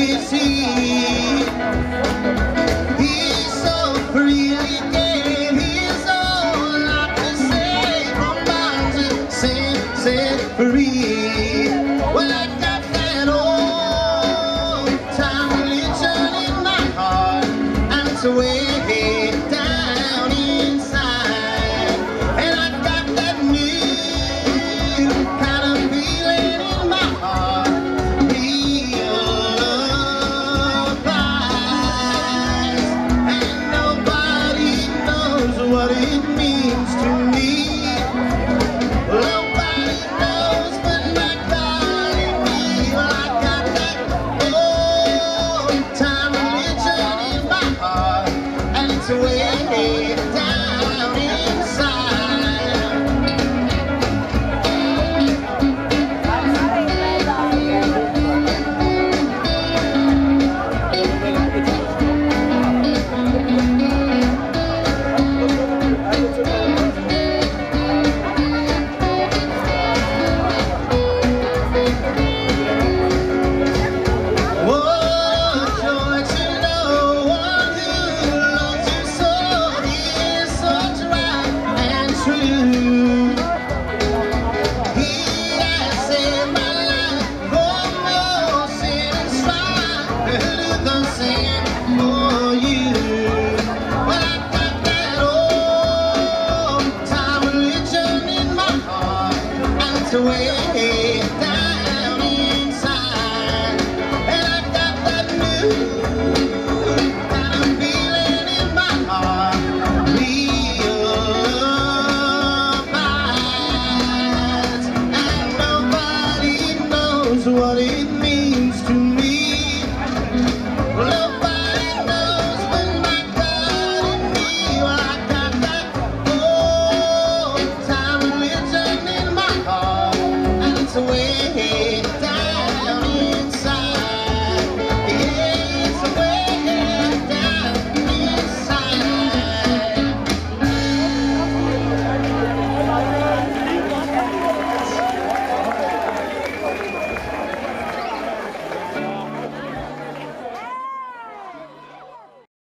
is he. He's so freely gave his whole life to save from bonds and sin, set free. Well, I got that old time religion in my heart, and it's way down inside. And I got that new kind of feeling in my heart, real love lies, and nobody knows what it means to me. Nobody knows but my darling me. Well, I got that old time religion in my heart, and it's way down inside. What joy to know one who loves you so. He is such right and true. He has saved my life from all sin and strife. Who do the same for you? Well, I got that old time religion in my heart, and it's way down inside. And I got that new kind of feeling in my heart, real love lies, and nobody knows what it means to me.